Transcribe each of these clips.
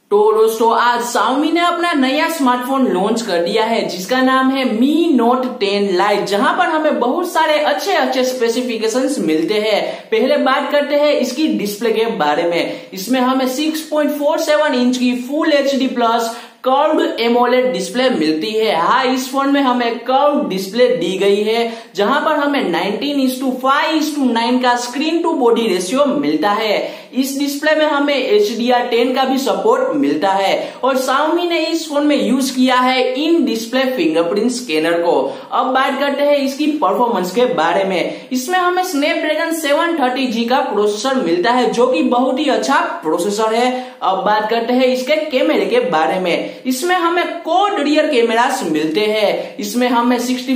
तो दोस्तों आज Xiaomi ने अपना नया स्मार्टफोन लॉन्च कर दिया है जिसका नाम है Mi Note 10 Lite, जहां पर हमें बहुत सारे अच्छे स्पेसिफिकेशंस मिलते हैं। पहले बात करते हैं इसकी डिस्प्ले के बारे में। इसमें हमें 6.47 इंच की full HD plus curved AMOLED display मिलती है। हाँ, इस फोन में हमें कर्व्ड डिस्प्ले दी गई है जहां पर हमें 19:5:9 का स्क्रीन टू बॉडी रेशियो मिलता है। इस डिस्प्ले में हमें HDR10 का भी सपोर्ट मिलता है और Xiaomi ने इस फोन में यूज किया है इन डिस्प्ले फिंगरप्रिंट स्कैनर को। अब बात करते हैं इसकी परफॉर्मेंस के बारे में। इसमें हमें स्नैपड्रैगन 730G का प्रोसेसर मिलता है जो कि बहुत ही अच्छा प्रोसेसर है। अब बात करते हैं इसके कैमरे के बारे में। इसमें हमें क्वाड रियर कैमरास मिलते हैं। इसमें हमें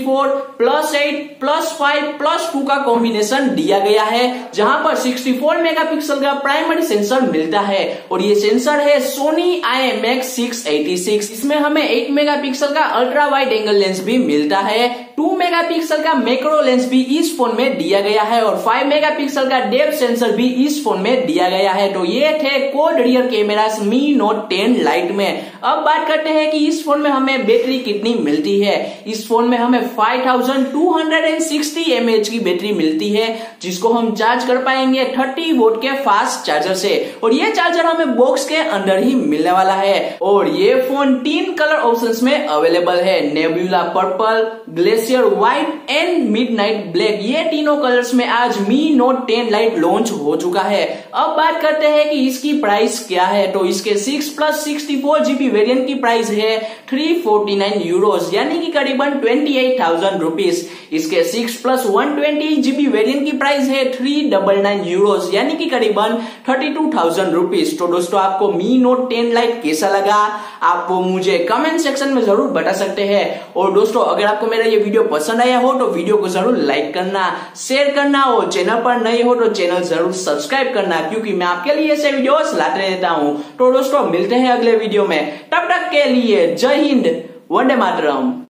64+8+5+2 का कॉम्बिनेशन दिया गया है जहां पर 64 मेगापिक्सल का प्राइमरी सेंसर मिलता है और ये सेंसर है Sony IMX686। इसमें हमें 8 मेगापिक्सल का अल्ट्रा वाइड एंगल लेंस भी मिलता है। 2 मेगापिक्सल का मैक्रो लेंस भी इस फोन में दिया गया है और 5 मेगापिक्सल का डेप्थ सेंसर भी इस फोन में दिया गया है। तो ये थे quad rear cameras Mi Note 10 Lite में। अब बात करते हैं कि इस फोन में हमें बैटरी कितनी मिलती है। इस फोन में हमें 5260 mAh की बैटरी मिलती है जिसको हम चार्ज कर पाएंगे 30 वोल्ट के फास्ट चार्जर से और ये चार्जर हमें बॉक्स के अंदर ही मिलने वाला है। और ये फोन 3 कलर ऑप्शंस में अवेलेबल है, nebula purple, glacier white and midnight black. ये तीनों कलर्स में आज Mi Note 10 Lite लॉन्च हो चुका है। अब बात करते हैं कि इसकी प्राइस क्या है। तो इसके 6+64GB वेरिएंट की प्राइस है 349 यूरोस यानी कि करीबन 28,000 रुपीज। इसके 6+120GB वेरिएंट की प्राइस है 399 यूरोस यानी कि करीबन 32,000 रुपीज। तो दोस्तों आपको Mi Note 10 Lite कैसा लगा आप वो मुझे कमेंट सेक्शन में जरूर बता सकते हैं। और दोस्तों अगर आपको मेरा ये वीडियो पसंद आया हो तो वीडियो को जरूर लाइक करना, शेयर करना और चैनल पर नए हो तो चैनल जरूर सब्सक्राइब करना क्योंकि मैं आपके लिए ऐसे वीडियोस लाते रहता हूं। तो दोस्तों मिलते हैं अगले वीडियो में, तब तक के लिए जय हिंद, वंदे मातरम।